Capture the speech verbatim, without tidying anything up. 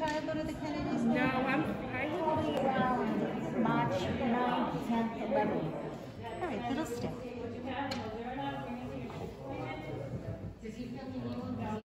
liable to the Kennedys? No, I'm, I will be around March ninth, tenth, eleventh. All right, Fiddlestick.